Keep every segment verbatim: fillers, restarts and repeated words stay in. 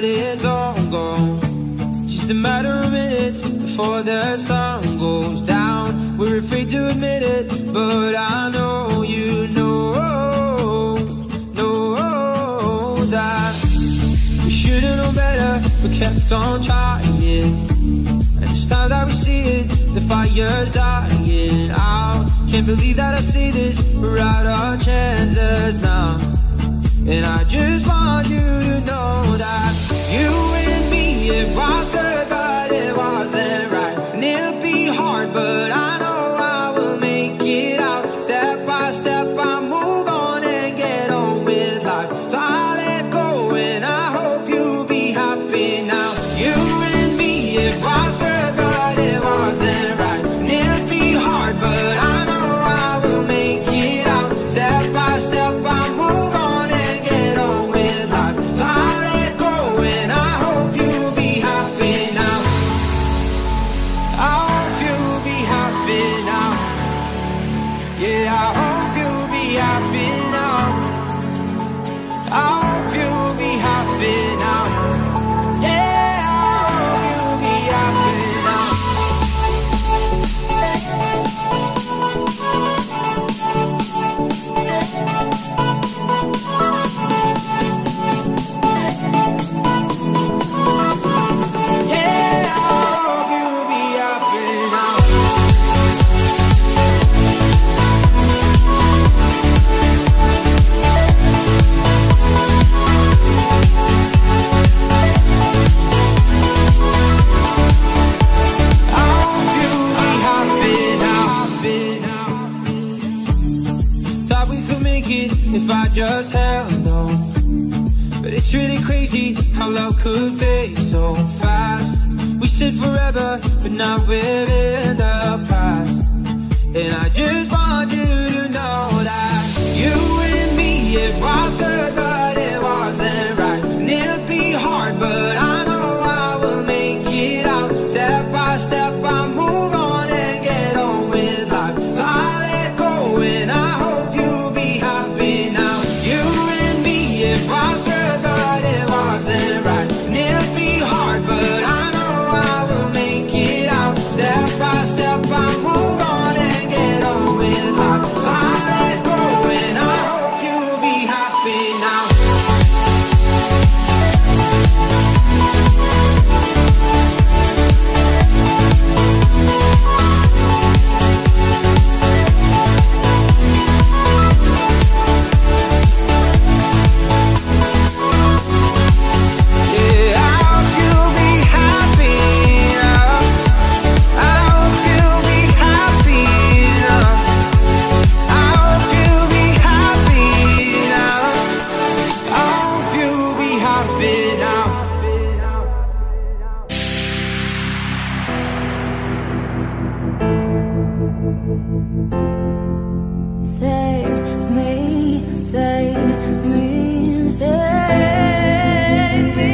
that it's all gone. Just a matter of minutes before the sun goes down. We're afraid to admit it, but I know you know, know that we should've known better, but kept on trying. And it's time that we see it, the fire's dying out. Can't believe that I see this, we're out of chances now. And I just want you to know that you and me, it was good, but it wasn't right. And it'll be hard, but I know I will make it out. Step by step, I move on and get on with life. So I let go and I hope you'll be happy now. You and me, it was good, but it wasn't right. And it'll be hard, but I know I will make it out. Step by step, I move on. If I just held on, but it's really crazy how love could fade so fast. We said forever, but now we're in the past. And I just want you to know that you and me, it was good, but it wasn't right. And it'll be hard, but I know I will make it out. Step by step, I move on and get on with life. So I let go and I hope you'll be happy now. You and me, it was good, but it wasn't right. And it'll be hard, but I know I will make it out. Step by step, I move on and get on with life. So I let go and I hope you'll be happy now. Save me, save me, save me.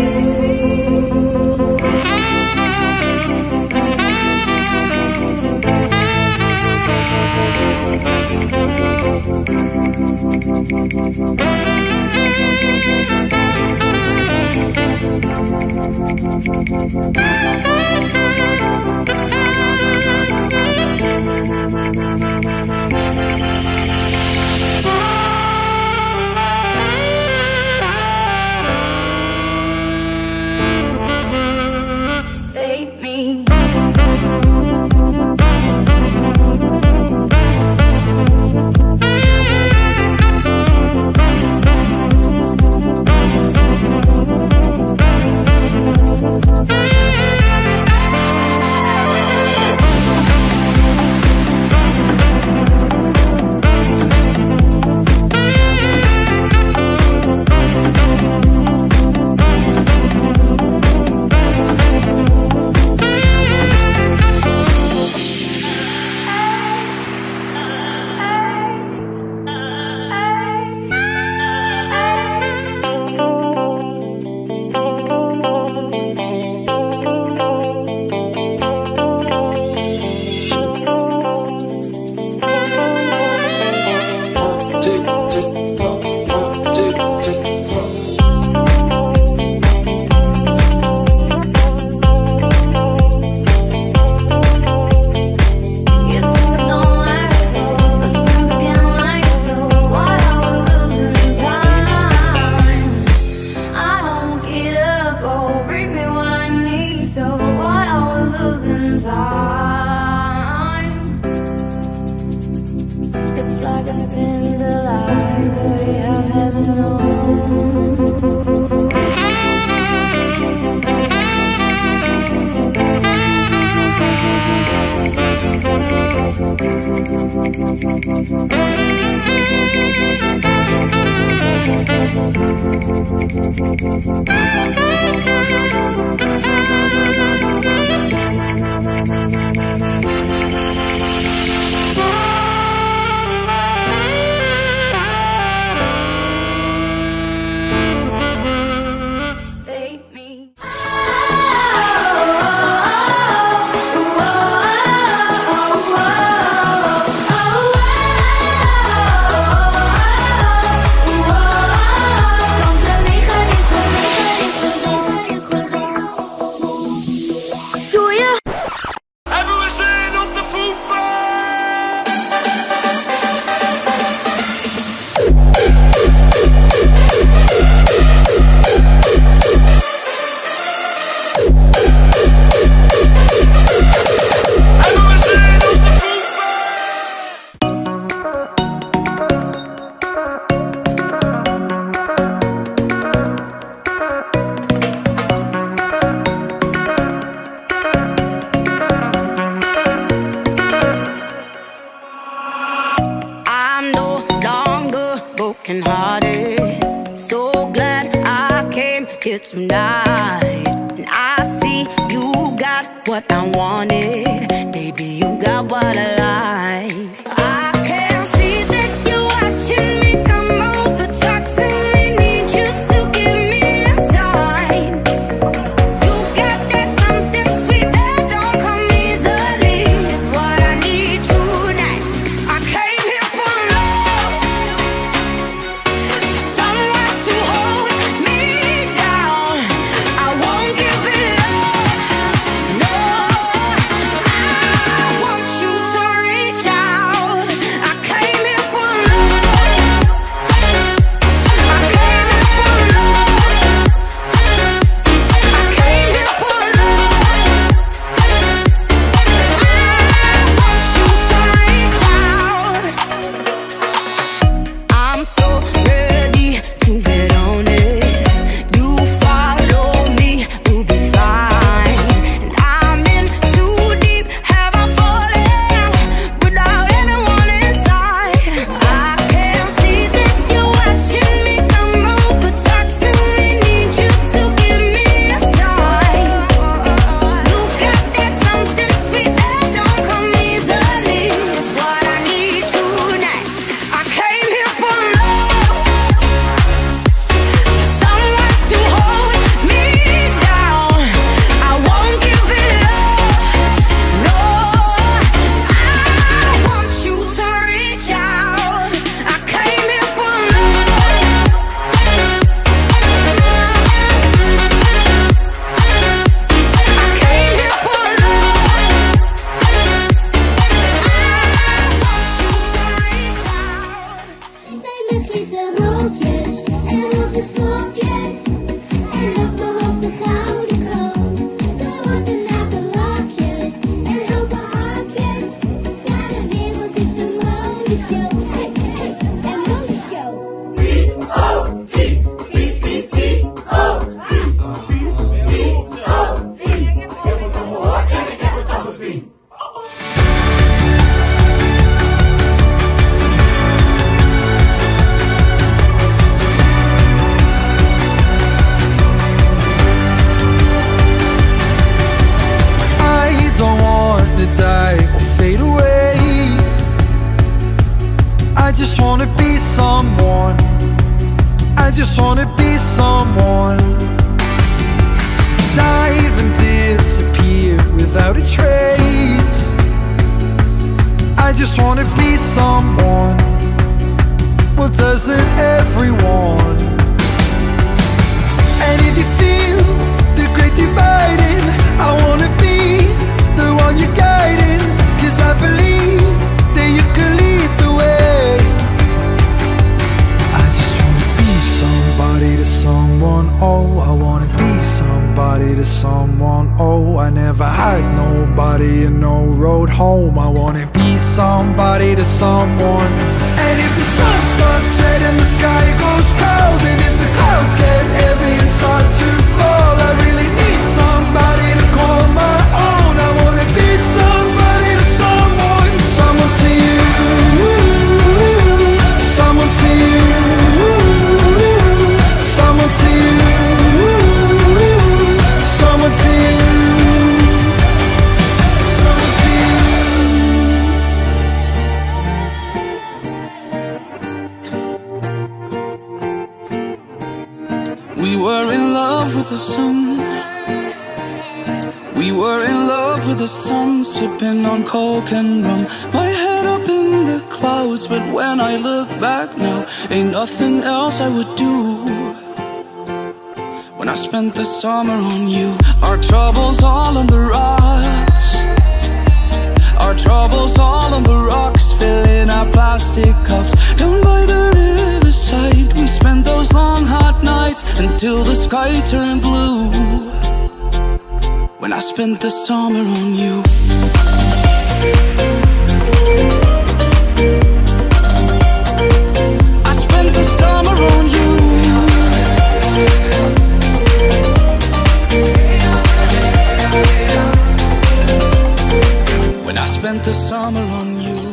Save me. Hearted, so glad I came here tonight. And I see you got what I wanted, baby, you got what I like. I can see that you're watching me. Come over, talk to me, need you to give me a sign. You got that something sweet that don't come easily. It's what I need tonight. I came here for love, someone to hold me down. I won't give it up. No, I want you to reach out. I came here for love. I came here for love. I came here for love. I want you to reach out. I'm so ready to get on it. You follow me, we'll be fine. And I'm in too deep. Have I fallen without anyone inside? I can see that you're watching me. Come over, talk to me, need you to give me a sign. You got that something sweet that don't come easily. It's what I need tonight. I came here for love, someone to hold me down. I won't give it up. No, I want you to reach out. I came here for love. I came here for love. I want you to reach out. Zij met glitterrokjes en roze topjes en op mijn hoofd een gouden kroon. Geroste nagellakjes en hoge haakjes. Ja, de wereld is een modeshow. Hey, hey, een modeshow. I don't want to die or fade away. I just want to be someone. I just want to be someone. Dive and disappear without a trace. I just want to be someone. Well, doesn't everyone? And if you feel the great dividing, I wanna be the one you're guiding. Cause I believe that you can lead the way. I just wanna be somebody to someone, oh. I wanna be somebody to someone, oh. I never had nobody and no road home. I wanna be somebody to someone. And if the sun starts setting, the sky goes cold, and if the clouds get heavy and start to fall, I really need somebody to call my own. I wanna be somebody to someone, someone to you. the sun. We were in love with the sun, sipping on coke and rum. My head up in the clouds, but when I look back now, ain't nothing else I would do. When I spent the summer on you, our troubles all on the rocks. Our troubles all on the rocks, filling our plastic cups. Down by the riverside, we spent those long hot nights until the sky turned blue. When I spent the summer on you. I spent the summer on you. When I spent the summer on you.